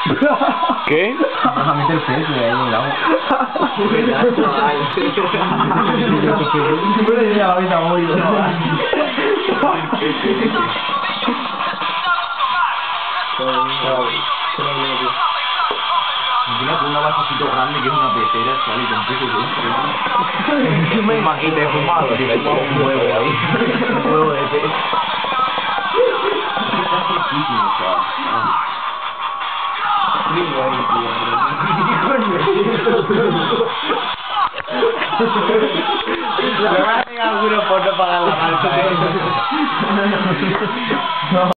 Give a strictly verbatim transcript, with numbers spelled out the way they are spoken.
¿Qué? Vas a meter peso ahí en el agua. Buena idea, ahorita voy. Encima con una vasecito grande que es una pecera, ¿sabes? Con peso de un maquita de fumado, tío. Un huevo ahí. Un huevo de pez. Está riquísimo, chaval. Frío ahí, tío. Me van a pegar algunos por no pagar la malta, eh.